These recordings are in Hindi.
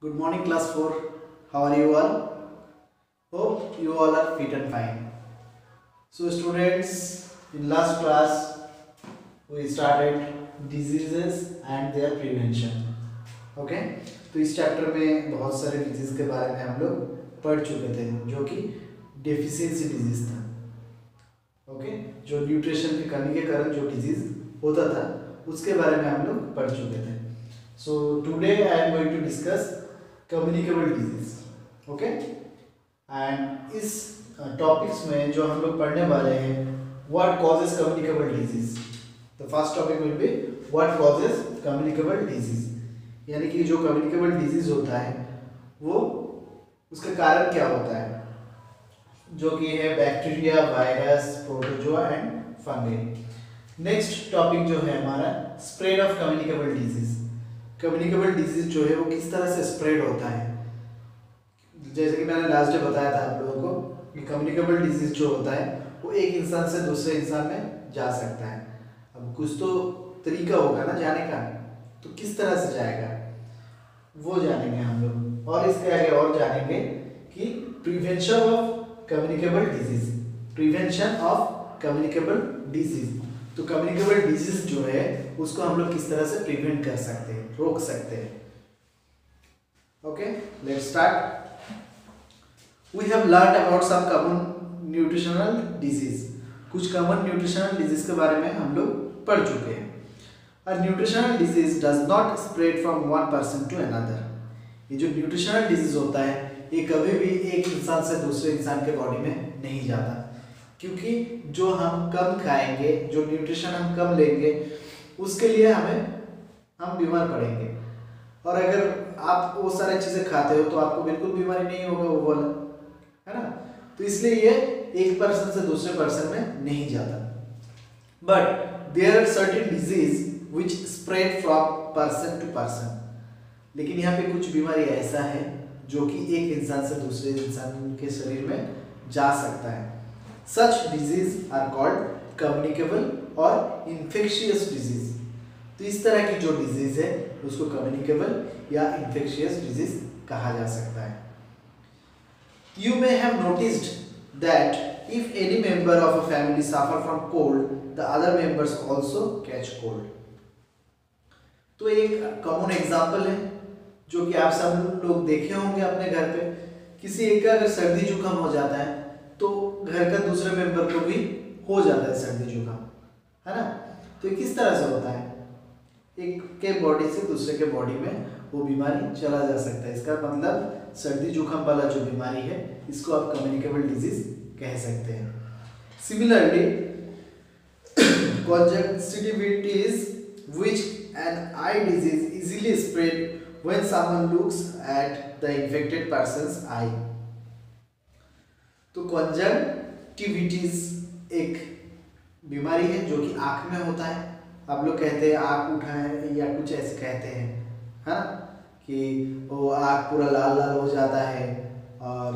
Good morning, class 4. How are you all? Hope you all are fit and fine. So, students, in last class we started diseases and their prevention. Okay? तो इस चैप्टर में बहुत सारे डिजीज के बारे में हम लोग पढ़ चुके थे जो कि डेफिशिएंसी डिजीज था. ओके, जो न्यूट्रिशन की कमी के कारण जो डिजीज होता था उसके बारे में हम लोग पढ़ चुके थे. So today I am going to discuss communicable disease. Okay, and इस टॉपिक्स में जो हम लोग पढ़ने वाले हैं what causes communicable disease. The first topic will be what causes communicable disease, यानी कि जो कम्युनिकेबल डिजीज होता है वो उसका कारण क्या होता है, जो कि है bacteria, virus, protozoa and fungi. Next topic जो है हमारा spread of communicable disease. Communicable disease जो है वो किस तरह से स्प्रेड होता है. जैसे कि मैंने लास्ट डे बताया था आप लोगों को कि कम्युनिकेबल डिजीज जो होता है वो एक इंसान से दूसरे इंसान में जा सकता है. अब कुछ तो तरीका होगा ना जाने का, तो किस तरह से जाएगा वो जानेंगे हम लोग. और इसके आगे और जानेंगे कि prevention of communicable disease. Prevention of communicable disease, तो कम्युनिकेबल डिजीज जो है उसको हम लोग किस तरह से प्रिवेंट कर सकते हैं, रोक सकते हैं. Okay, let's start. We have learn about some common nutritional disease. कुछ कॉमन न्यूट्रिशनल डिजीज के बारे में हम लोग पढ़ चुके हैं. A nutritional disease does not spread from one person to another. ये जो न्यूट्रिशनल डिजीज होता है ये कभी भी एक इंसान से दूसरे इंसान के बॉडी में नहीं जाता, क्योंकि जो हम कम खाएंगे, जो न्यूट्रिशन हम कम लेंगे उसके लिए हम बीमार पड़ेंगे. और अगर आप वो सारी चीज़ें खाते हो तो आपको बिल्कुल बीमारी नहीं होगा वो वाला, है ना. तो इसलिए ये एक पर्सन से दूसरे पर्सन में नहीं जाता. But there are certain disease which spread from person to person. लेकिन यहाँ पे कुछ बीमारी ऐसा है जो कि एक इंसान से दूसरे इंसान के शरीर में जा सकता है. Such disease are called communicable और infectious disease. तो इस तरह की जो डिजीज है उसको communicable या infectious disease कहा जा सकता है. You may have noticed that if any member of a family suffer from cold, the other members also catch cold. तो एक कॉमन एग्जाम्पल है जो कि आप सब लोग देखे होंगे अपने घर पे. किसी एक का अगर सर्दी जुकाम हो जाता है तो घर का दूसरे मेंबर को भी हो जाता है सर्दी जुकाम, है ना. तो ये किस तरह से होता है, एक के बॉडी से दूसरे के बॉडी में वो बीमारी चला जा सकता है. इसका मतलब सर्दी जुकाम वाला जो बीमारी है इसको आप कम्युनिकेबल डिजीज कह सकते हैं. Similarly conjunctivitis, which an eye disease easily spread when someone looks at the infected person's eye. तो conjunctivitis एक बीमारी है जो कि आँख में होता है. आप लोग कहते हैं आँख उठा है या कुछ ऐसे कहते हैं, है ना, कि वो आँख पूरा लाल लाल हो जाता है और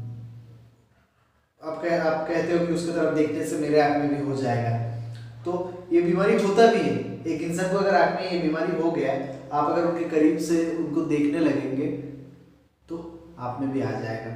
आप कहते हो कि उसकी तरफ देखने से मेरे आँख में भी हो जाएगा. तो ये बीमारी होता भी है. एक इंसान को अगर आँख में ये बीमारी हो गया, आप अगर उनके करीब से उनको देखने लगेंगे तो आप में भी आ जाएगा.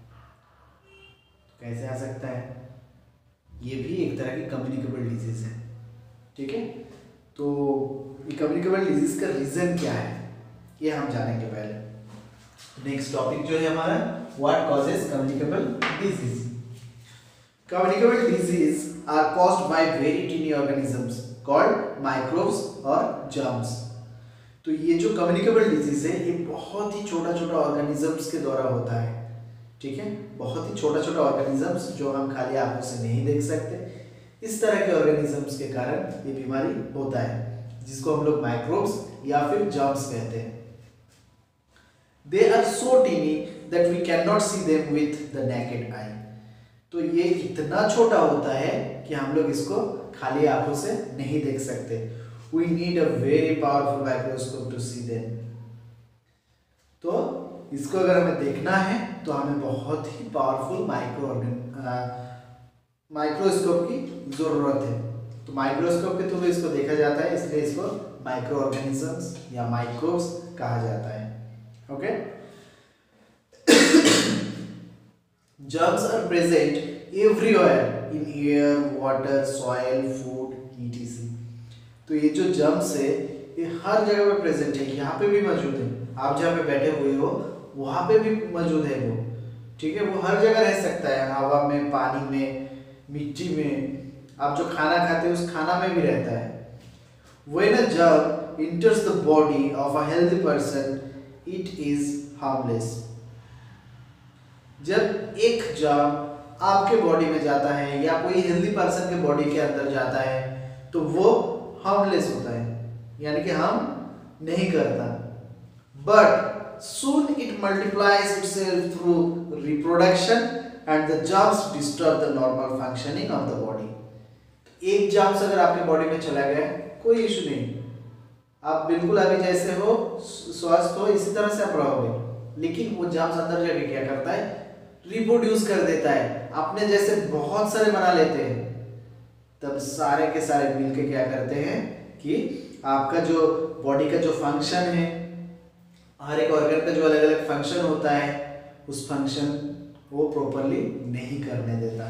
कैसे आ सकता है, ये भी एक तरह की कम्युनिकेबल डिजीज है. ठीक है, तो ये कम्युनिकेबल डिजीज का रीजन क्या है ये हम जानेंगे पहले. नेक्स्ट टॉपिक जो है हमारा what causes communicable disease. Communicable disease are caused by very tiny organisms called microbes और germs. तो ये जो communicable disease है ये बहुत ही छोटा छोटा organisms के द्वारा होता है. ठीक है, बहुत ही छोटा छोटा organisms जो हम खाली आंखों से नहीं देख सकते, इस तरह के organisms के कारण ये बीमारी होता है जिसको हम लोग microbes या फिर germs कहते हैं. They are so tiny that we cannot see them with the naked eye. तो ये इतना छोटा होता है कि हम लोग इसको खाली आंखों से नहीं देख सकते. We need a very powerful microscope to see them. तो इसको अगर हमें देखना है तो हमें बहुत ही पावरफुल माइक्रोस्कोप की जरूरत है. तो माइक्रोस्कोप के थ्रू इसको देखा जाता है, इसलिए इसको माइक्रो ऑर्गेनिजम्स या माइक्रोब्स कहा जाता है. Okay. Germs are present everywhere in air, water, soil, food, etc. तो ये जो germs है ये हर जगह पे प्रेजेंट है, यहाँ पे भी मौजूद है, आप जहाँ पे बैठे हुए हो वहाँ पे भी मौजूद है वो, ठीक है। वो हर जगह रह सकता है, हवा में, पानी में, मिट्टी में, आप जो खाना खाते हो उस खाना में भी रहता है। When a germ enters the body of a healthy person, it is harmless. जब एक जर्म आपके बॉडी में जाता है या कोई हेल्दी पर्सन के बॉडी के अंदर जाता है तो वो हार्मलेस होता है, यानी कि हम नहीं करता। But soon it multiplies itself through reproduction and the germs disturb the normal functioning of the body. एक जर्म्स अगर आपके बॉडी में चला गया कोई इशू नहीं, आप बिल्कुल अभी जैसे हो, स्वस्थ हो, इसी तरह से आप रहोगे। लेकिन वो जर्म्स अंदर जाके क्या करता है, रिप्रोड्यूस कर देता है, अपने जैसे बहुत सारे बना लेते हैं। तब सारे के सारे मिलके क्या करते हैं कि आपका जो बॉडी का जो फंक्शन है, हर एक ऑर्गन का जो अलग अलग फंक्शन होता है, उस फंक्शन वो प्रॉपरली नहीं करने देता।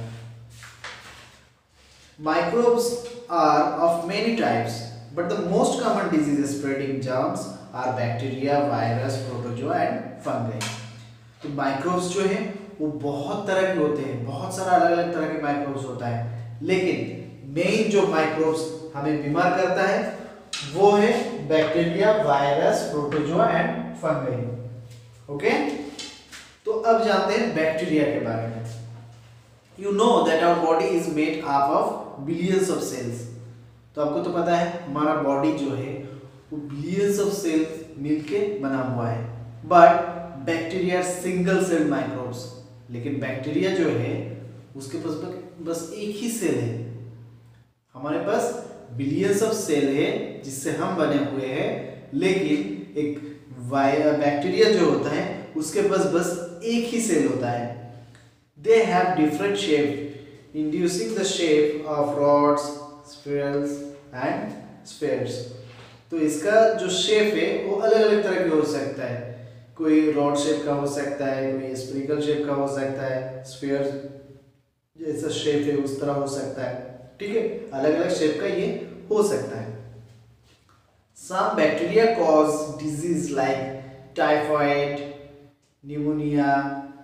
Microbes are of many types, but the most common disease spreading germs are bacteria, virus, protozoa and fungi. तो माइक्रोब्स जो है वो बहुत तरह के होते हैं, बहुत सारा अलग अलग तरह के माइक्रोब्स होता है, लेकिन मेन जो माइक्रोब्स हमें बीमार करता है वो है bacteria, virus, protozoa and fungi. Okay, तो अब जानते हैं बैक्टीरिया के बारे में। You know that our body is made up of billions of cells. तो आपको तो पता है हमारा बॉडी जो है वो बिलियंस ऑफ सेल्स मिलके बना हुआ है। But bacteria single cell microbes, लेकिन बैक्टीरिया जो है उसके पास बस एक ही सेल है। हमारे पास बिलियंस ऑफ सेल है जिससे हम बने हुए हैं, लेकिन एक बैक्टीरिया जो होता है उसके पास बस एक ही सेल होता है। They have different shape, inducing the shape of rods, spirals and spheres. तो इसका जो शेप है वो अलग अलग तरह के हो सकता है, कोई रॉड शेप का हो सकता है, कोई स्पिरिकल शेप का हो सकता है, स्फीयर जैसा शेप है उस तरह हो सकता है, ठीक है, अलग अलग शेप का ये हो सकता है। Some bacteria cause disease like typhoid, pneumonia,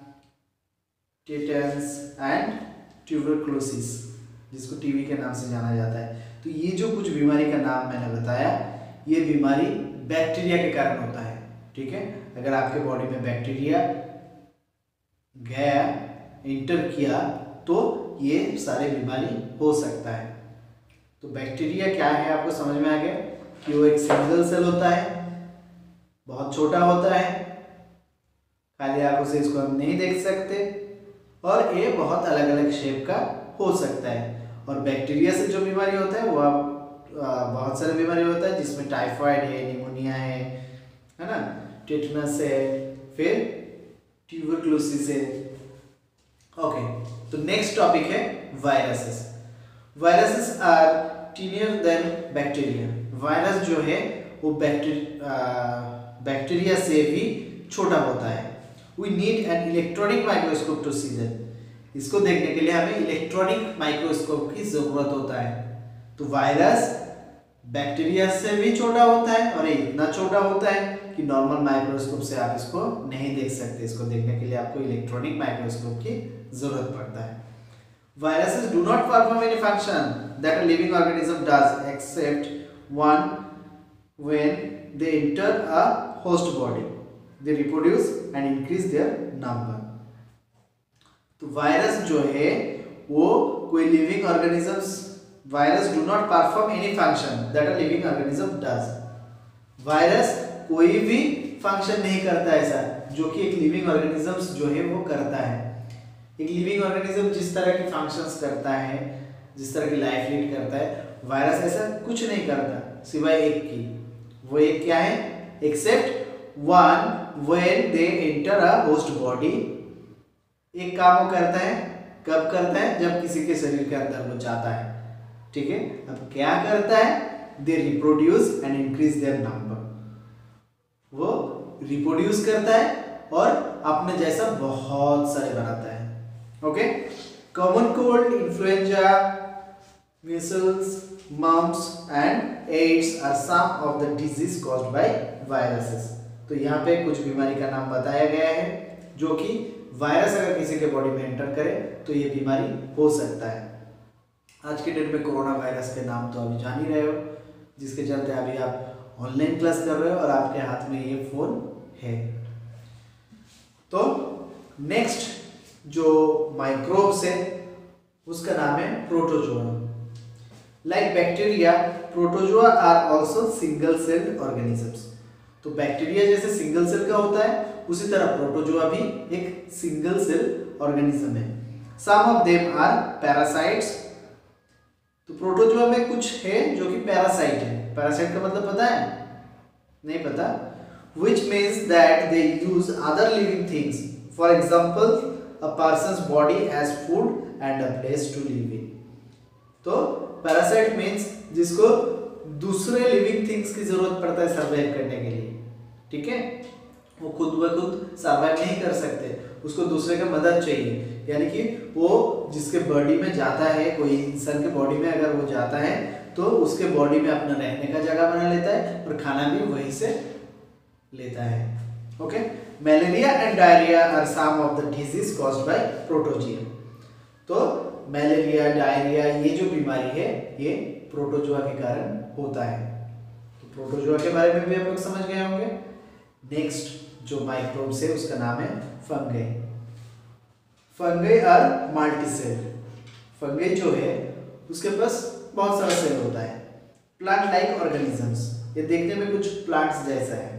tetanus and tuberculosis, जिसको टीबी के नाम से जाना जाता है। तो ये जो कुछ बीमारी का नाम मैंने बताया, ये बीमारी बैक्टीरिया के कारण होता है, ठीक है। अगर आपके बॉडी में बैक्टीरिया गया, इंटर किया, तो ये सारे बीमारी हो सकता है। तो बैक्टीरिया क्या है आपको समझ में आ गया कि वो एक सिंगल सेल होता है, बहुत छोटा होता है, खाली आंखों से इसको हम नहीं देख सकते, और ये बहुत अलग अलग शेप का हो सकता है। और बैक्टीरिया से जो बीमारी होता है वो बहुत सारे बीमारी होता है, जिसमें टाइफाइड है, निमोनिया है ना, टेटनस है, फिर ट्यूबरक्लोसिस है। ओके, तो नेक्स्ट टॉपिक है viruses. Viruses are tinier than bacteria. Virus जो है वो बैक्टीरिया से भी छोटा होता है। We need an electronic microscope to see them. इसको देखने के लिए हमें इलेक्ट्रॉनिक माइक्रोस्कोप की जरूरत होता है। तो वायरस बैक्टीरिया से भी छोटा होता है और ये इतना छोटा होता है कि नॉर्मल माइक्रोस्कोप से आप इसको नहीं देख सकते। इसको देखने के लिए आपको इलेक्ट्रॉनिक माइक्रोस्कोप की जरूरत पड़ता है। Viruses do not perform any function that a living organism does except one when they enter a host body. They reproduce and increase their number. तो वायरस जो है वो कोई living organisms, virus do not perform any function that a living organism does. Virus कोई भी फंक्शन नहीं करता ऐसा जो कि एक लिविंग ऑर्गेनिजम्स जो है वो करता है। एक लिविंग ऑर्गेनिज्म जिस तरह के फंक्शंस करता है, जिस तरह की लाइफ लीड करता है, वायरस ऐसा कुछ नहीं करता सिवाय एक की। वो एक क्या है? Except one when they enter a host body। एक काम वो करता है, कब करता है? जब किसी के शरीर के अंदर वो जाता है, ठीक है। अब क्या करता है? they reproduce and increase their number। वो रिप्रोड्यूस करता है और अपने जैसा बहुत सारे बनाता है, okay, common cold, influenza, measles, mumps and AIDS are some of the disease caused by viruses। तो यहाँ पे कुछ बीमारी का नाम बताया गया है जो कि वायरस अगर किसी के बॉडी में एंटर करे तो ये बीमारी हो सकता है। आज के डेट में कोरोना वायरस के नाम तो अभी जान ही रहे हो, जिसके चलते अभी आप ऑनलाइन क्लास कर रहे हो और आपके हाथ में ये फोन है। तो नेक्स्ट जो माइक्रोब्स है उसका नाम है protozoa. Like bacteria, protozoa are also single celled organisms। तो बैक्टीरिया जैसे सिंगल सेल का होता है उसी तरह प्रोटोजोआ भी एक सिंगल सेल ऑर्गेनिज्म है। Some of them are parasites। तो प्रोटोजोआ में कुछ है जो कि पैरासाइट है। पैरासाइट का मतलब पता है? नहीं पता? Which means that they use other living things, for example a person's body as food and a place to live in। तो पैरासाइट मीन्स जिसको दूसरे लिविंग थिंग्स की जरूरत पड़ता है सर्वाइव करने के लिए, ठीक है? वो खुद ब खुद सर्वाइव नहीं कर सकते, उसको दूसरे का मदद चाहिए। यानी कि वो जिसके बॉडी में जाता है, कोई इंसान के बॉडी में अगर वो जाता है तो उसके बॉडी में अपना रहने का जगह बना लेता है और खाना भी वहीं से लेता है। Okay, malaria and diarrhoea are some of the disease caused by protozoa. तो मलेरिया, डायरिया ये जो बीमारी है ये प्रोटोजोआ के कारण होता है। तो प्रोटोजोआ के बारे में भी आप लोग समझ गए होंगे। नेक्स्ट जो माइक्रोब्स है उसका नाम है fungi. Fungi are multicell. Fungi जो है उसके पास बहुत सारा सेल होता है। प्लांट लाइक ऑर्गेनिजम्स, ये देखने में कुछ प्लांट्स जैसा है।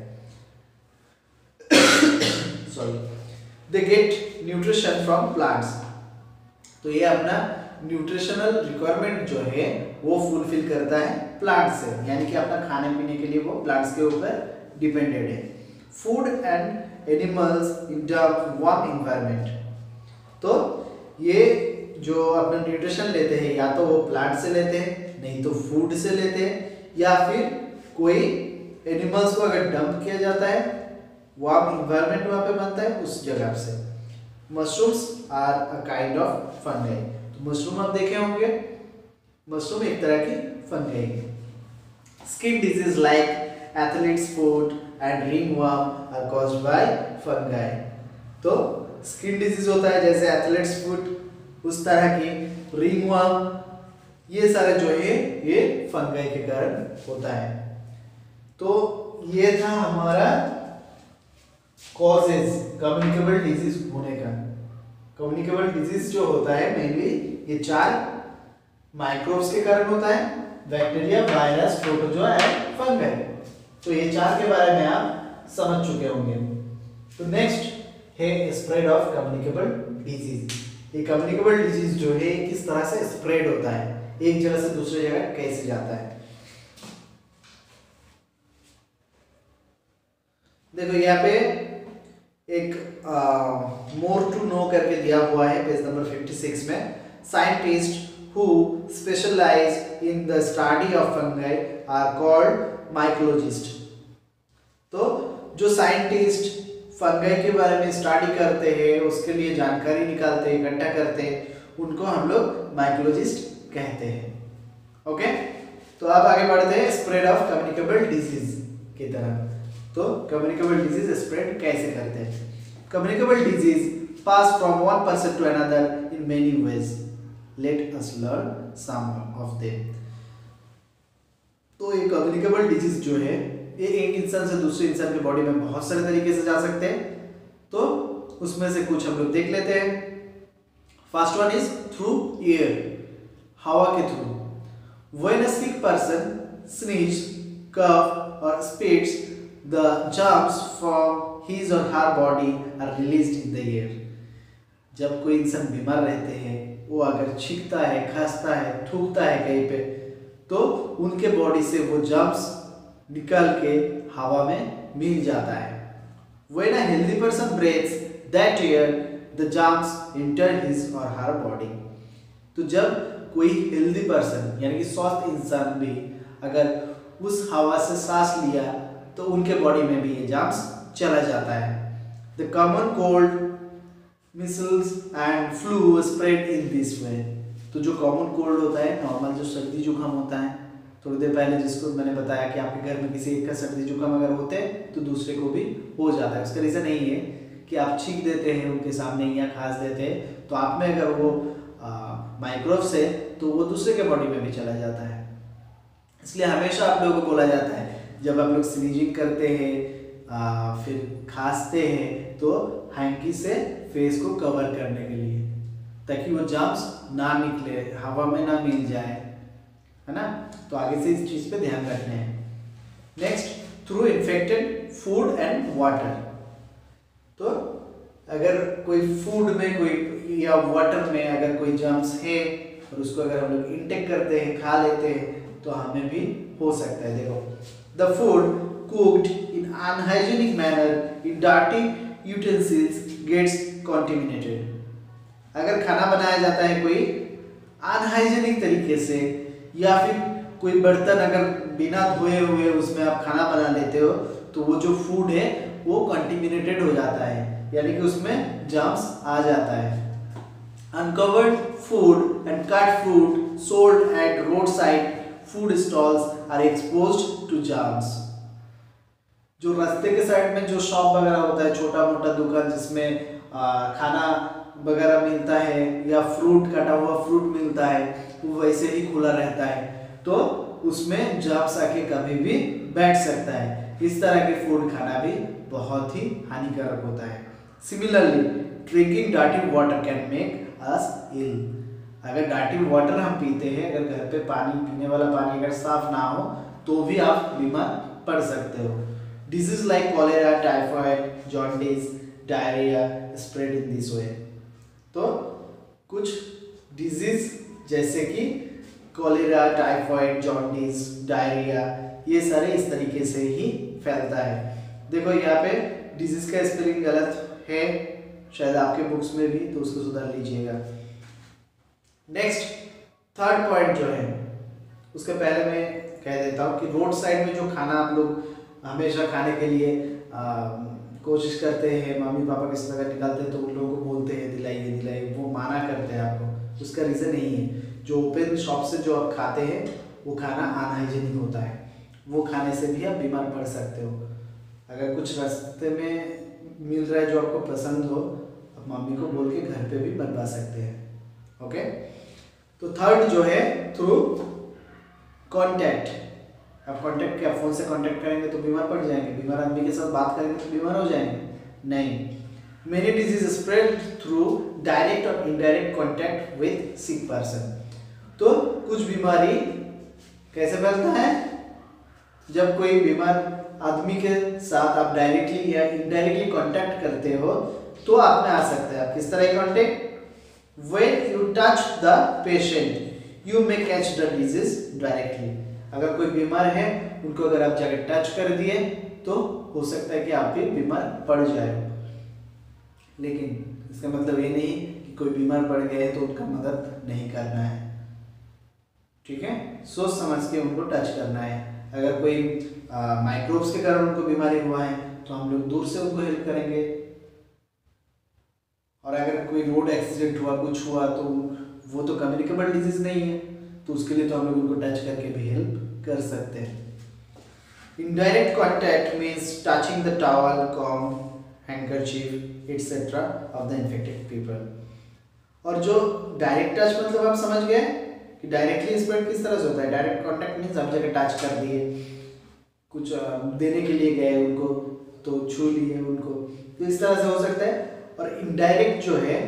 Sorry, they get nutrition from plants. तो ये अपना न्यूट्रिशनल रिक्वायरमेंट जो है वो फुलफिल करता है प्लांट से, यानी कि अपना खाने पीने के लिए वो प्लांट्स के ऊपर डिपेंडेड है। Food and animals in the warm environment. तो ये जो अपना न्यूट्रिशन लेते हैं या तो वो प्लांट से लेते हैं, नहीं तो फूड से लेते हैं, या फिर कोई एनिमल्स को अगर डंप किया जाता है, वार्म एनवायरनमेंट वहाँ पे बनता है उस जगह से। Mushrooms are a kind of fungi. तो मशरूम आप देखे होंगे, मशरूम एक तरह की फंगी है। Skin disease like athlete's foot and ringworm are caused by fungi. तो स्किन डिजीज होता है जैसे एथलीट्स फुट, उस तरह की रिंगवर्म, ये सारे जो है ये फंगी के कारण होता है। तो ये था हमारा कॉजेज कम्युनिकेबल डिजीज होने का। कम्युनिकेबल डिजीज जो होता है मेनली ये 4 माइक्रोब्स के कारण होता है, bacteria, virus, protozoa and fungi. तो ये 4 के बारे में आप समझ चुके होंगे। तो नेक्स्ट है स्प्रेड ऑफ कम्युनिकेबल डिजीज। ये कम्युनिकेबल डिजीज जो है किस तरह से स्प्रेड होता है, एक जगह से दूसरी जगह कैसे जाता है। देखो यहाँ पे एक मोर टू नो करके दिया हुआ है पेज नंबर 56 में। Scientist who specialize in the study of fungi are called mycologist। तो जो साइंटिस्ट फंगी के बारे में स्टडी करते हैं, उसके लिए जानकारी निकालते हैं, इकट्ठा करते हैं, उनको हम लोग माइकोलॉजिस्ट कहते हैं। ओके, तो अब आगे बढ़ते हैं स्प्रेड ऑफ कम्युनिकेबल डिजीज की तरफ। तो कम्युनिकेबल डिजीज स्प्रेड कैसे करते हैं? Communicable disease pass from one person to another in many ways. Let us learn some of them. तो ये कम्युनिकेबल डिजीज जो है ये एक इंसान से दूसरे इंसान के बॉडी में बहुत सारे तरीके से जा सकते हैं। तो उसमें से कुछ हम लोग देख लेते हैं। First one is through air, हवा के through. When a sick person sneeze, cough और spits, the germs from his or her body are released in the air। जब कोई इंसान बीमार रहते हैं, वो अगर छींकता है, खांसता है, थूकता है कहीं पे, तो उनके बॉडी से वो जर्म्स निकल के हवा में मिल जाता है। When a healthy person breathes that air, the germs enter his or her body। तो जब कोई हेल्दी पर्सन यानी कि स्वस्थ इंसान भी अगर उस हवा से सांस लिया तो उनके बॉडी में भी ये जर्म्स चला जाता है। The common cold measles and flu spread in this way. तो जो कॉमन कोल्ड होता है, नॉर्मल जो सर्दी जुकाम होता है, थोड़ी देर पहले जिसको मैंने बताया कि आपके घर में किसी एक का सर्दी जुकाम अगर होते हैं तो दूसरे को भी हो जाता है। उसका रीज़न यही है कि आप छींक देते हैं उनके सामने या खांस देते हैं, तो आप में अगर वो माइक्रोब्स है तो वो दूसरे के बॉडी में भी चला जाता है। इसलिए हमेशा आप लोगों को बोला जाता है जब आप लोग स्नीजिंग करते हैं फिर खांसते हैं तो हैंकी से फेस को कवर करने के लिए, ताकि वो जर्म्स ना निकले, हवा में ना मिल जाए, है ना। तो आगे से इस चीज़ पे ध्यान रखना है। Next, through infected food and water. तो अगर कोई फूड में कोई या वाटर में अगर कोई जर्म्स है और उसको अगर हम लोग इंटेक करते हैं, खा लेते हैं, तो हमें भी हो सकता है। देखो, the food cooked in unhygienic manner in dirty utensils gets contaminated। अगर खाना बनाया जाता है कोई अनहाइजीनिक तरीके से या फिर कोई बर्तन अगर बिना धोए हुए उसमें आप खाना बना लेते हो, तो वो जो फूड है वो कंटेमिनेटेड हो जाता है, यानी कि उसमें जर्म्स आ जाता है। Uncovered food and cut fruit sold at roadside food stalls are exposed to germs। जो रास्ते के साइड में जो शॉप वगैरह होता है, छोटा मोटा दुकान जिसमें खाना वगैरह मिलता है या फ्रूट, कटा हुआ फ्रूट मिलता है, वो वैसे ही खुला रहता है, तो उसमें जर्म्स आके कभी भी बैठ सकता है। इस तरह के फूड खाना भी बहुत ही हानिकारक होता है। Similarly, drinking dirty water can make us ill. अगर डर्टी वाटर हम पीते हैं, अगर घर पे पानी, पीने वाला पानी अगर साफ ना हो, तो भी आप बीमार पड़ सकते हो। Disease like cholera, typhoid, jaundice, diarrhea spread in this way। तो कुछ डिजीज जैसे कि कॉलेरा, टाइफॉइड, जॉन्डिस, डायरिया, ये सारे इस तरीके से ही फैलता है। देखो यहाँ पे डिजीज का स्पेलिंग गलत है शायद आपके बुक्स में भी, तो उसको सुधार लीजिएगा। नेक्स्ट, थर्ड पॉइंट जो है उसके पहले मैं कह देता हूँ कि रोड साइड में जो खाना आप लोग हमेशा खाने के लिए कोशिश करते हैं, मम्मी पापा किस तरह निकालते हैं तो उन लोगों को बोलते हैं दिलाइए दिलाइए, वो माना करते हैं आपको। उसका रीज़न यही है, जो ओपन शॉप से जो आप खाते हैं वो खाना अनहाइजीनिक होता है, वो खाने से भी आप बीमार पड़ सकते हो। अगर कुछ रास्ते में मिल रहा है जो आपको पसंद हो, आप मम्मी को बोल के घर पे भी बनवा सकते हैं। ओके, तो थर्ड जो है थ्रू कॉन्टैक्ट। आप कांटेक्ट क्या, फोन से कांटेक्ट करेंगे तो बीमार पड़ जाएंगे, बीमार आदमी के साथ बात करेंगे तो बीमार हो जाएंगे? नहीं। Many disease spread through direct और indirect contact with sick person. तो कुछ बीमारी कैसे फैलता है? जब कोई बीमार आदमी के साथ आप डायरेक्टली या इनडायरेक्टली कांटेक्ट करते हो तो आप में आ सकता है। आप किस तरह contact? When you touch the patient you may catch the disease directly. अगर कोई बीमार है, उनको अगर आप जाकर टच कर दिए तो हो सकता है कि आप भी बीमार पड़ जाए। लेकिन इसका मतलब ये नहीं कि कोई बीमार पड़ गए तो उनका मदद नहीं करना है, ठीक है? सोच समझ के उनको टच करना है। अगर कोई माइक्रोब्स के कारण उनको बीमारी हुआ है तो हम लोग दूर से उनको हेल्प करेंगे, और अगर कोई रोड एक्सीडेंट हुआ, कुछ हुआ, तो वो तो कम्युनिकेबल डिजीज नहीं है, तो उसके लिए तो हम लोग उनको टच करके भी हेल्प कर सकते हैं। Indirect contact means touching the towel, comb, handkerchief etcetera of the infected people. और जो डायरेक्ट टच मतलब आप समझ गए कि डायरेक्टली स्प्रेड किस तरह से होता है। डायरेक्ट कॉन्टैक्ट मीन्स आप जगह टच कर दिए, कुछ देने के लिए गए उनको तो छू लिए उनको, तो इस तरह से हो सकता है। और इनडायरेक्ट जो है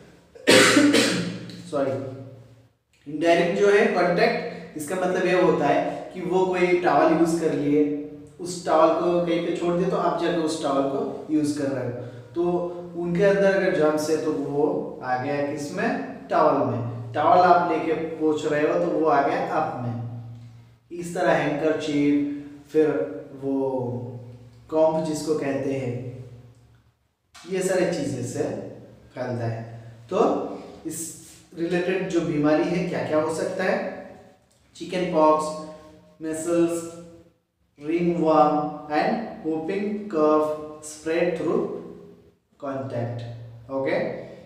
इनडायरेक्ट जो है कांटेक्ट, इसका मतलब ये होता है कि वो कोई टॉवल यूज कर लिए, उस टॉवल को कहीं पे छोड़ दिया तो आप जाकर उस टॉवल को यूज कर रहे हो, तो उनके अंदर अगर जर्म्स है तो वो आ गया किसमें? टॉवल में। टॉवल आप लेके पोंछ रहे हो तो वो आ गया आप में। इस तरह हैंकरचीफ, फिर वो कॉम्ब जिसको कहते हैं, ये सारी चीजें से फैलता है। तो इस रिलेटेड जो बीमारी है क्या क्या हो सकता है? Chicken pox, measles, ringworm and whooping cough spread through contact. Okay.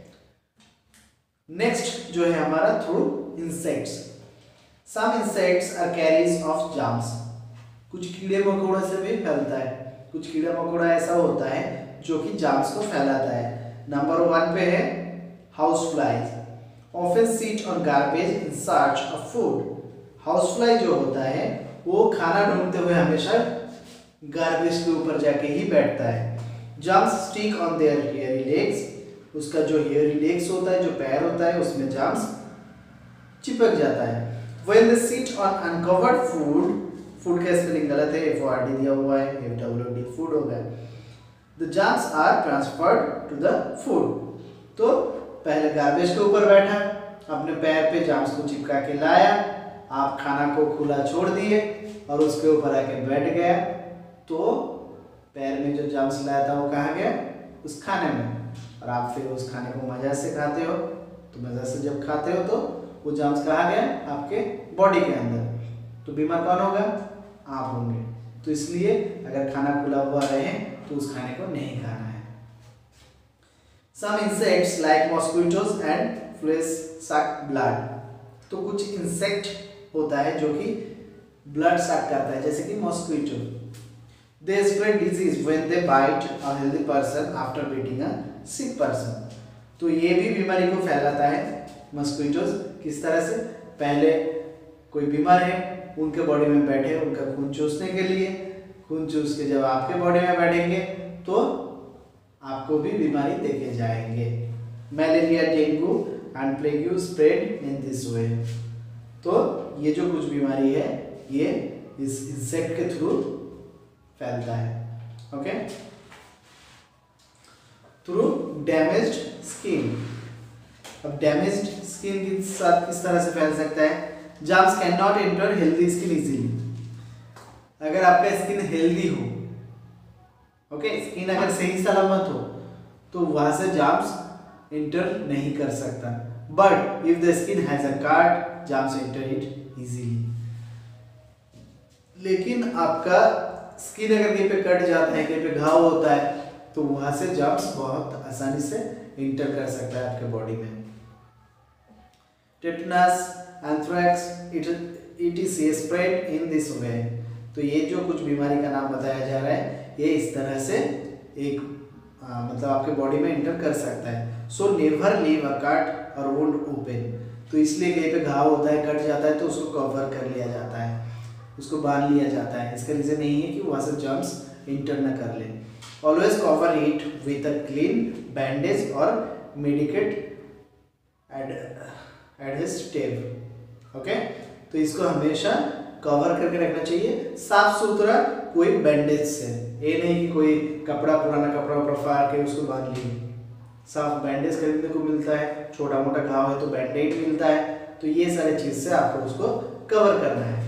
Next जो है हमारा through insects. Some insects are carriers of germs. कुछ कीड़े मकोड़ों से भी फैलता है, कुछ कीड़ा मकोड़ा ऐसा होता है जो कि जार्म्स को फैलाता है। नंबर 1 पे है house flies, often sit on garbage in search of food. House fly जो होता है वो खाना ढूंढते हुए हमेशा गार्बेज के ऊपर जाके ही बैठता है। Germs stick on their hairy legs, उसका जो हेयरी लेग्स होता है, जो पैर होता है, उसमें जार्म्स चिपक जाता है। When they sit on uncovered food, food का स्पेलिंग गलत है, FORD दिया हुआ है, FWD फूड होगा। The germs are transferred to the food। तो पहले गार्बेज के ऊपर बैठा, अपने पैर पे जार्म्स को चिपका के लाया, आप खाना को खुला छोड़ दिए और उसके ऊपर आके बैठ गया, तो पैर में जो जार्म्स लाया था वो कहाँ गया? उस खाने में। और आप फिर उस खाने को मजा से खाते हो, तो मजा से जब खाते हो तो वो जार्म्स कहाँ गए? आपके बॉडी के अंदर। तो बीमार कौन होगा? आप होंगे। तो इसलिए अगर खाना खुला हुआ रहे तो उस खाने को नहीं खाना है। Some insects like mosquitoes and flies suck blood। तो कुछ इंसेक्ट होता है जो कि ब्लड सक करता है, जैसे कि मॉस्क्विटो। They spread disease when they bite a healthy person after biting a sick person। तो ये भी बीमारी को फैलाता है मॉस्क्विटोज। किस तरह से? पहले कोई बीमार है, उनके बॉडी में बैठे, उनका खून चूसने के लिए, खून चूस के जब आपके बॉडी में बैठेंगे तो आपको भी बीमारी देखे जाएंगे। Malaria, dengue and plague spread in this way. तो ये जो कुछ बीमारी है ये इस इंसेक्ट के थ्रू फैलता है। Okay, through damaged skin. अब डैमेज्ड स्किन के साथ किस तरह से फैल सकता है? Germs can not enter healthy skin easily. अगर आपका स्किन हेल्दी हो, ओके, स्किन अगर सही सलामत हो तो वहां से जार्म्स एंटर नहीं कर सकता। But if the skin has a cut, germs enter it easily. लेकिन आपका स्किन अगर कहीं पे कट जाता है, कहीं पे घाव होता है, तो वहां से जार्म्स बहुत आसानी से एंटर कर सकता है आपके बॉडी में। Tetanus, anthrax, ETC spread in this way. तो ये जो कुछ बीमारी का नाम बताया जा रहा है ये इस तरह से एक मतलब आपके बॉडी में एंटर कर सकता है। So never leave a cut और वुंड ओपन। तो इसलिए कहीं पे घाव होता है, कट जाता है, तो उसको कवर कर लिया जाता है, उसको बांध लिया जाता है। इसका रीजन नहीं है कि वहां से जर्म्स इंटर न कर ले। Always cover it with a clean bandage और मेडिकेट एडहेसिव। ओके, तो इसको हमेशा कवर करके रखना चाहिए साफ सुथरा कोई बैंडेज से। ये नहीं कि कोई कपड़ा, पुराना कपड़ा फाड़ के उसको बांध लिए। साफ बैंडेज खरीदने को मिलता है, छोटा मोटा घाव है तो बैंडेज मिलता है। तो ये सारे चीज से आपको उसको कवर करना है।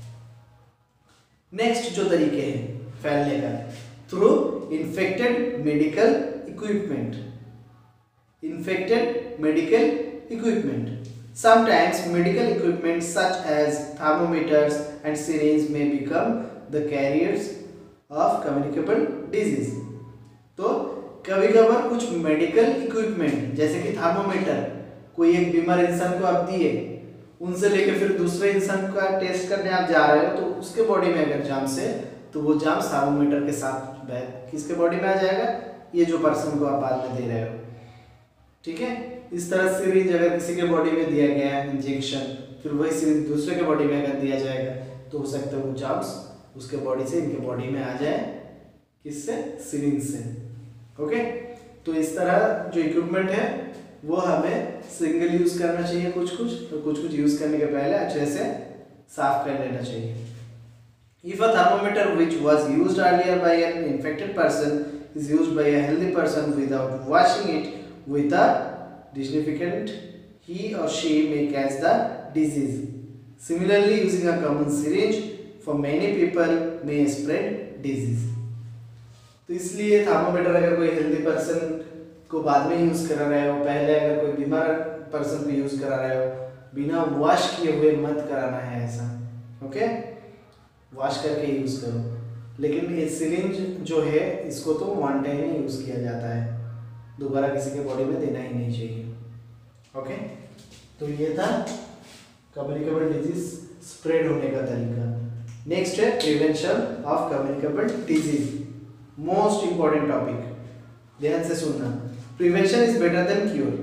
नेक्स्ट जो तरीके हैं फैलने का, through infected medical equipment. Infected medical equipment. Sometimes medical equipment such as thermometers and syringes may become the carriers of communicable disease। तो कभी कभार कुछ मेडिकल इक्विपमेंट जैसे कि थर्मोमीटर, कोई एक बीमार इंसान को आप दिए, उनसे लेके फिर दूसरे इंसान का टेस्ट करने आप जा रहे हो, तो उसके बॉडी में अगर जार्म्स है तो वो जार्म्स थर्मोमीटर के साथ किसके बॉडी में आ जाएगा? ये जो पर्सन को आप बाद में दे रहे हो। ठीक है, इस तरह सिरिंज अगर किसी के बॉडी में दिया गया है इंजेक्शन, फिर वही सिरिंज दूसरे के बॉडी में अगर दिया जाएगा तो हो सकता है वो जार्म्स उसके बॉडी से इनके बॉडी में आ जाए। किससे? सिरिंज से। ओके, तो इस तरह जो इक्विपमेंट है वो हमें सिंगल यूज करना चाहिए, कुछ कुछ यूज करने के पहले अच्छे से साफ कर लेना चाहिए। If a thermometer which was used earlier by an infected person is used by a healthy person without washing it with a disinfectant, he or she may catch the disease. Similarly, using a common syringe for many people may spread disease. तो इसलिए थर्मोमीटर अगर कोई हेल्दी पर्सन को बाद में यूज करा रहे हो, पहले अगर कोई बीमार पर्सन को यूज करा रहे हो, बिना वॉश किए हुए मत कराना है ऐसा। ओके, वॉश करके यूज करो। लेकिन ये सिरिंज जो है इसको तो वन टाइम ही यूज किया जाता है, दोबारा किसी के बॉडी में देना ही नहीं चाहिए। ओके, तो ये था कम्युनिकेबल डिजीज स्प्रेड होने का तरीका। नेक्स्ट है prevention of communicable disease, most important topic, ध्यान से सुनना। Prevention is better than cure.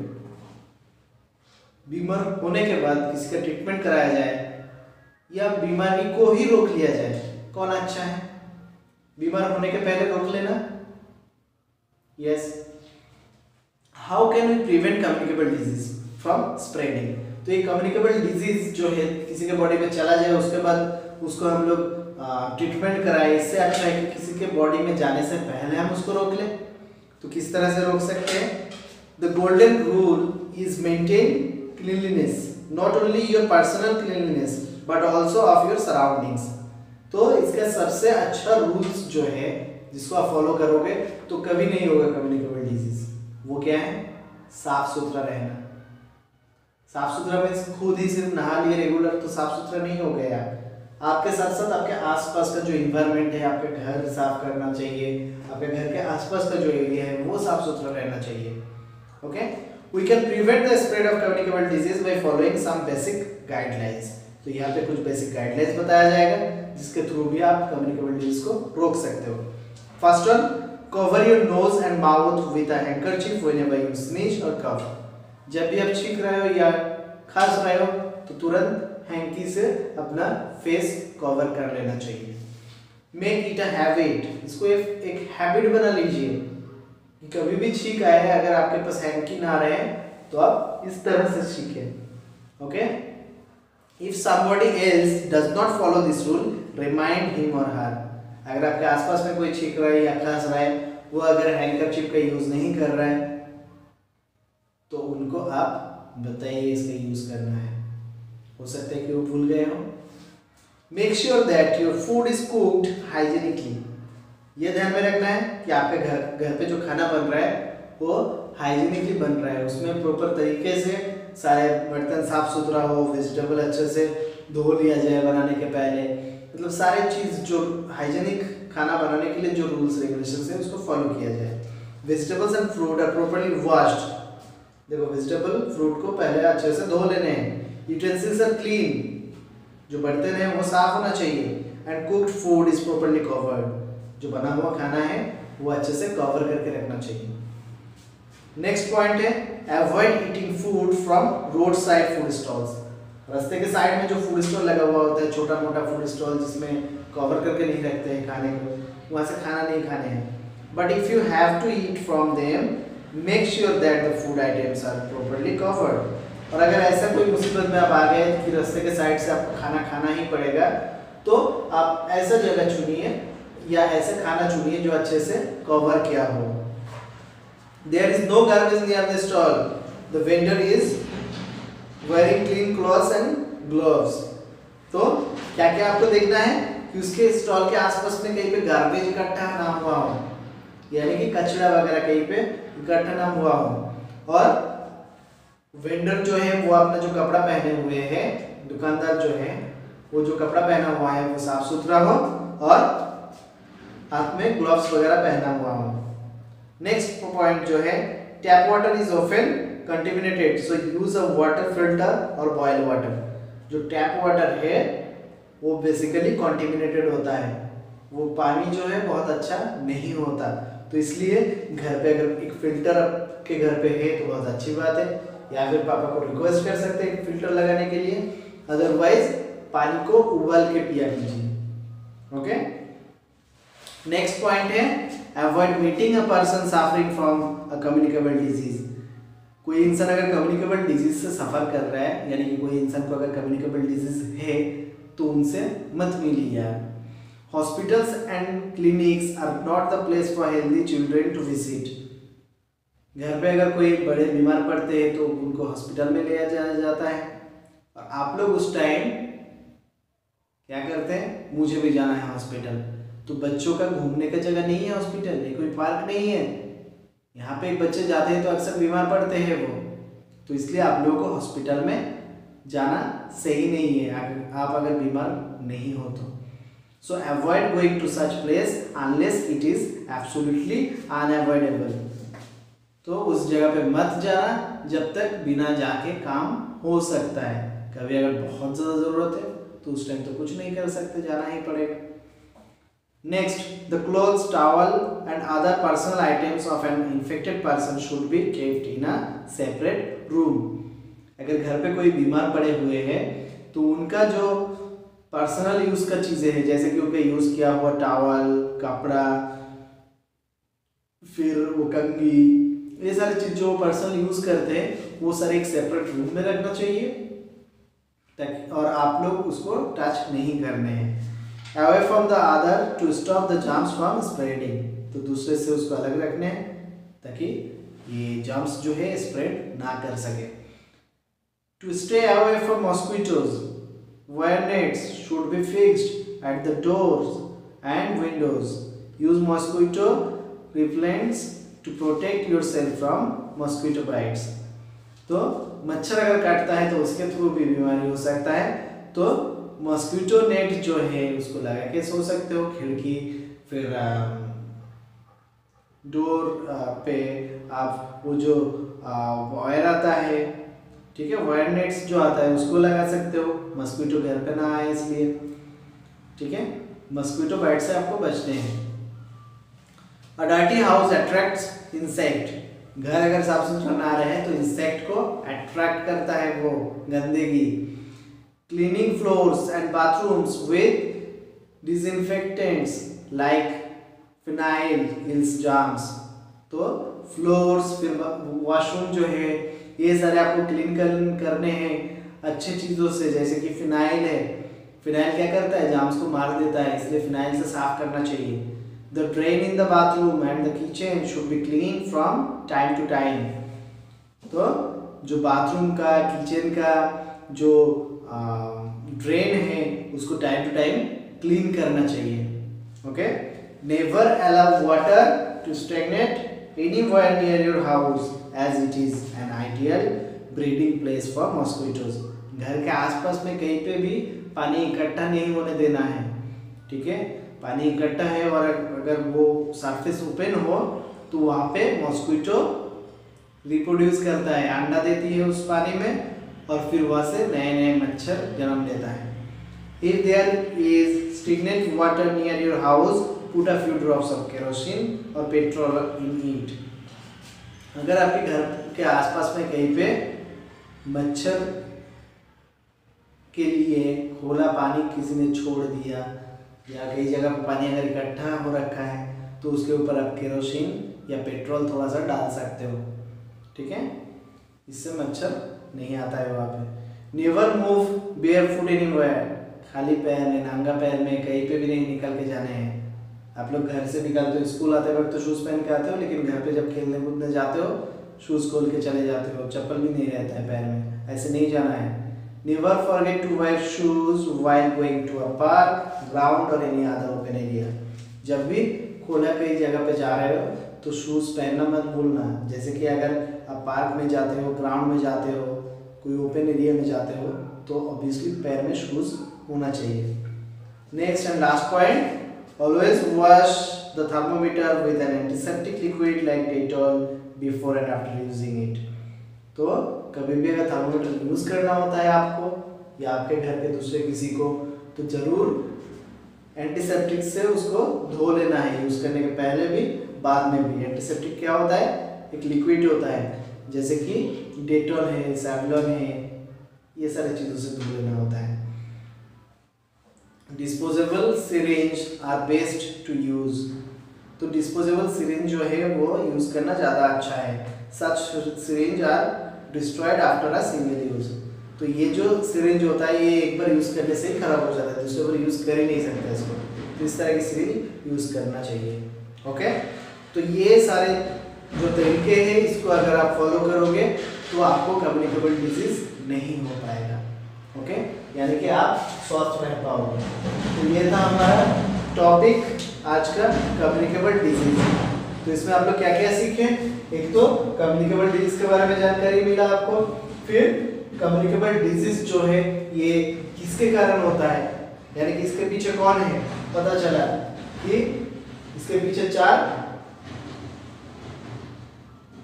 बीमार होने के बाद किसी का ट्रीटमेंट कराया जाए या बीमारी को ही रोक लिया जाए, कौन अच्छा है? बीमार होने के पहले रोक लेना। Yes, how can we prevent communicable disease from spreading? तो ये कम्युनिकेबल डिजीज जो है किसी के बॉडी में चला जाए, उसके बाद उसको हम लोग ट्रीटमेंट कराए, इससे अच्छा है कि किसी के बॉडी में जाने से पहले हम उसको रोक लें। तो किस तरह से रोक सकते हैं? The golden rule is maintain cleanliness, not only your personal cleanliness but also of your surroundings. तो इसका सबसे अच्छा रूल्स जो है जिसको आप फॉलो करोगे तो कभी नहीं होगा कम्युनिकेबल डिजीज। वो क्या है? साफ सुथरा रहना। साफ सुथरा मीन्स खुद ही सिर्फ नहा लिए रेगुलर तो साफ सुथरा नहीं हो गया। आपके साथ साथ आपके आसपास का जो इन्वायरमेंट है, आपके घर साफ करना चाहिए, आपके घर के आसपास का जो एरिया है वो साफ सुथरा रहना चाहिए। Okay, we can prevent the spread of communicable disease by following some basic guidelines. तो यहाँ पे कुछ बेसिक गाइडलाइंस बताया जाएगा जिसके थ्रू भी आप कम्युनिकेबल डिजीज को रोक सकते हो। First one, cover your nose and mouth with a handkerchief whenever you sneeze और कफ। जब भी आप छींक रहे हो या खांस रहे हो तो तुरंत हैंकी से अपना फेस कवर कर लेना चाहिए। मेक इट अ हैबिट, इसको एक हैबिट बना लीजिए कि कभी भी छींक आए अगर आपके पास हैंकी ना रहे तो आप इस तरह से छींकें। Okay, if somebody else does not follow this rule remind him और हर। अगर आपके आसपास में कोई छींक रहा है या खांस रहा है, वो अगर हैंकरचीफ का यूज नहीं कर रहा है तो उनको आप बताइए इसका यूज करना है। हो सकता है कि वो भूल गए हो। Make sure that your food is cooked hygienically. ये ध्यान में रखना है कि आपके घर पे जो खाना बन रहा है वो हाइजीनिकली बन रहा है, उसमें प्रॉपर तरीके से सारे बर्तन साफ सुथरा हो, वेजिटेबल अच्छे से धो लिया जाए बनाने के पहले, मतलब सारे चीज़ जो हाइजीनिक खाना बनाने के लिए जो रूल्स रेगुलेशंस है उसको फॉलो किया जाए। Vegetables and fruit are properly washed. देखो, वेजिटेबल फ्रूट को पहले अच्छे से धो लेने हैं। यूटेंसिल्स आर क्लीन, जो बर्तन है वो साफ होना चाहिए। And cooked food is properly covered, जो बना हुआ खाना है वो अच्छे से कवर करके रखना चाहिए। Next point is avoid eating food from road side food stalls. रास्ते के साइड में जो फूड स्टॉल लगा हुआ होता है, छोटा मोटा फूड स्टॉल जिसमें कवर करके नहीं रखते हैं खाने को, वहाँ से खाना नहीं खाने हैं। But if you have to eat from them make sure that the food items are properly covered. और अगर ऐसा कोई मुसीबत में आप आ गए कि रास्ते के साइड से आपको खाना खाना ही पड़ेगा तो आप ऐसा जगह चुनिए या ऐसे खाना चुनिए जो अच्छे से कवर किया हो। There is no garbage near the stall, the vendor is wearing clean clothes and gloves. तो क्या क्या आपको देखना है कि उसके स्टॉल के आसपास में कहीं पे गार्बेज इकट्ठा ना हुआ हो, यानी कि कचरा वगैरह कहीं पे इकट्ठा ना हुआ हो। और वेंडर जो है वो अपना जो कपड़ा पहने हुए है, दुकानदार जो है वो जो कपड़ा पहना हुआ है वो साफ सुथरा हो और हाथ में ग्लव्स वगैरह पहना हुआ हो। नेक्स्ट पॉइंट जो है tap water is often contaminated, so use a water filter और बॉयल वाटर। जो टैप वाटर है वो बेसिकली कंटेमिनेटेड होता है, वो पानी जो है बहुत अच्छा नहीं होता। तो इसलिए घर पे अगर एक फिल्टर आपके घर पे है तो बहुत अच्छी बात है, या फिर पापा को रिक्वेस्ट कर सकते हैं फिल्टर लगाने के लिए, अदरवाइज पानी को उबाल के पिया कीजिए। Okay, next point is avoid meeting a person suffering from a communicable disease. कोई इंसान अगर कम्युनिकेबल डिजीज से सफर कर रहा है, यानी कि कोई इंसान को अगर कम्युनिकेबल डिजीज है तो उनसे मत मिलिए। Hospitals and clinics are not the place for healthy children to visit. घर पे अगर कोई बड़े बीमार पड़ते हैं तो उनको हॉस्पिटल में ले जाया जाता है, और आप लोग उस टाइम क्या करते हैं, मुझे भी जाना है हॉस्पिटल। तो बच्चों का घूमने का जगह नहीं है हॉस्पिटल, ये कोई पार्क नहीं है, यहाँ पे बच्चे जाते हैं तो अक्सर बीमार पड़ते हैं वो। तो इसलिए आप लोगों को हॉस्पिटल में जाना सही नहीं है आप अगर बीमार नहीं हो तो। So avoid going to such place unless it is absolutely unavoidable. तो उस उस जगह पे मत जाना जब तक बिना जाके काम हो सकता है। कभी अगर बहुत ज़्यादा ज़रूरत है तो उस टाइम तो कुछ नहीं कर सकते, जाना ही पड़ेगा। Next, the clothes, towel and other personal items of an infected person should be kept in a separate room. अगर घर पे कोई बीमार पड़े हुए हैं तो उनका जो पर्सनल यूज़ का चीज़ें हैं, जैसे कि उनका यूज़ किया हुआ टॉवल, कपड़ा, फिर वो कंघी, ये सारी चीज़ जो पर्सनल यूज़ करते हैं वो सारे एक सेपरेट रूम में रखना चाहिए ताकि, और आप लोग उसको टच नहीं करने हैं। Away from the other to stop the germs from spreading, तो दूसरे से उसको अलग रखने हैं ताकि ये जर्म्स जो है स्प्रेड ना कर सके। To stay away from mosquitoes, wire nets should be fixed at the doors and windows. Use mosquito repellents to protect yourself from mosquito bites. तो मच्छर अगर काटता है तो उसके थ्रू भी बीमारी हो सकता है, तो मॉस्किटो नेट जो है उसको लगा के सो सकते हो। खिड़की, फिर डोर पे आप वो जो वायर आता है, ठीक है, वायर नेट्स जो आता है उसको लगा सकते हो, मॉस्किटो घर पे ना आए इसलिए, ठीक है। मॉस्किटो बाइट से आपको बचने हैं। A dirty house attracts insect, घर अगर साफ सुथरा ना रहे तो इंसेक्ट को अट्रैक्ट करता है वो गंदगी। Cleaning floors and bathrooms with disinfectants like phenyl kills germs. तो फ्लोर्स, फिर वॉशरूम जो है, ये सारे आपको क्लीन करने हैं अच्छे चीज़ों से, जैसे कि फिनाइल है। फिनाइल क्या करता है, जर्म्स को मार देता है, इसलिए फिनाइल से साफ करना चाहिए। The drain in the bathroom and the kitchen should be cleaned from time to time. तो जो बाथरूम का, किचन का जो ड्रेन है उसको टाइम टू टाइम क्लीन करना चाहिए। Okay. Never allow water to stagnate anywhere near your house as it is an ideal breeding place for mosquitoes. घर के आसपास में कहीं पे भी पानी इकट्ठा नहीं होने देना है, ठीक है। पानी इकट्ठा है और अगर वो सरफेस ओपन हो तो वहाँ पे मॉस्किटो रिप्रोड्यूस करता है, अंडा देती है उस पानी में, और फिर वहाँ से नए नए मच्छर जन्म लेता है। If there is stagnant water near your house, put a few drops of kerosene और पेट्रोल इन इट। अगर आपके घर के आसपास में कहीं पे मच्छर के लिए खुला पानी किसी ने छोड़ दिया या कई जगह पर पानी अगर इकट्ठा हो रखा है तो उसके ऊपर आप केरोसिन या पेट्रोल थोड़ा सा डाल सकते हो, ठीक है। इससे मच्छर नहीं आता है वहाँ पे। Never move bare foot anywhere, खाली पैर में, नंगा पैर में कहीं पे भी नहीं निकल के जाने हैं। आप लोग घर से निकलते हो, स्कूल आते वक्त तो शूज़ पहन के आते हो, लेकिन घर पे जब खेलने कूदने जाते हो शूज़ खोल के चले जाते हो, चप्पल भी नहीं रहता है पैर में, ऐसे नहीं जाना है। Never forget to wear shoes while going to a park, ground or any other open area. जब भी खुला कई जगह पे जा रहे हो तो शूज़ पहनना मत भूलना। जैसे कि अगर आप पार्क में जाते हो, ग्राउंड में जाते हो, कोई ओपन एरिया में जाते हो तो ऑब्वियसली पैर में शूज़ होना चाहिए। Next and last point, always wash the thermometer with an antiseptic liquid like Dettol before and after using it. तो कभी भी अगर थर्मोमीटर यूज़ करना होता है आपको या आपके घर के दूसरे किसी को, तो ज़रूर एंटीसेप्टिक से उसको धो लेना है, यूज़ करने के पहले भी बाद में भी। एंटीसेप्टिक क्या होता है, एक लिक्विड होता है, जैसे कि डेटॉल है, सैवलॉन है, ये सारी चीज़ों से धो लेना होता है। Disposable syringe are best to use, तो डिस्पोजेबल सिरिंज जो है वो यूज़ करना ज़्यादा अच्छा है। Such syringe are destroyed after a single use, तो ये जो सिरिंज होता है ये एक बार यूज़ करने से ही खराब हो जाता है, दूसरे बार यूज़ कर ही नहीं सकते इसको, तो इस तरह की सिरिंज यूज़ करना चाहिए। ओके, तो ये सारे जो तरीके हैं इसको अगर आप फॉलो करोगे तो आपको कम्युनिकेबल डिजीज नहीं हो पाएगा। ओके, यानी कि आप स्वस्थ रह पाओगे। तो ये था हमारा टॉपिक आज का, कम्युनिकेबल डिजीज। तो इसमें आप लोग क्या क्या सीखे, एक तो कम्युनिकेबल डिजीज के बारे में जानकारी मिला आपको, फिर कम्युनिकेबल डिजीज जो है ये किसके कारण होता है, यानी कि इसके पीछे कौन है, पता चला कि इसके पीछे 4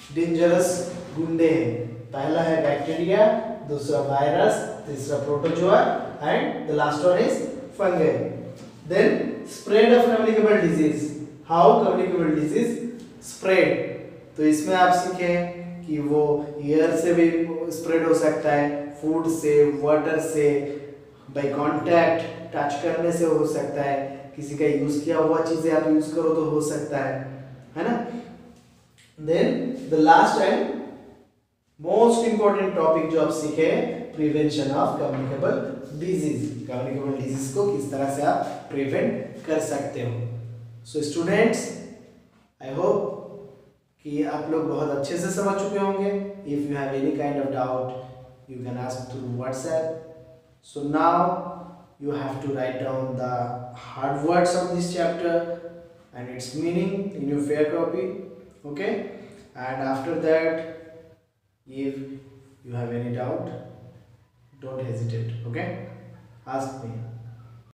डेंजरस गुंडे हैं। पहला है बैक्टीरिया, दूसरा वायरस, तीसरा protozoa and the last one is fungi. Then spread of communicable disease, how communicable disease spread. तो इसमें आप सीखे कि वो एयर से भी स्प्रेड हो सकता है, फूड से, वाटर से, बाय कांटेक्ट, टच करने से हो सकता है, किसी का यूज किया हुआ चीजें आप यूज करो तो हो सकता है ना। Then the last and most important topic जो आप सीखे, prevention of communicable disease. Communicable disease को किस तरह से आप प्रिवेंट कर सकते हो। सो स्टूडेंट्स, आई होप कि आप लोग बहुत अच्छे से समझ चुके होंगे। If you have any kind of doubt you can ask through WhatsApp. So now you have to write down the hard words of this chapter and its meaning in your fair copy, okay? And after that, if you have any doubt, don't hesitate, okay? Ask me.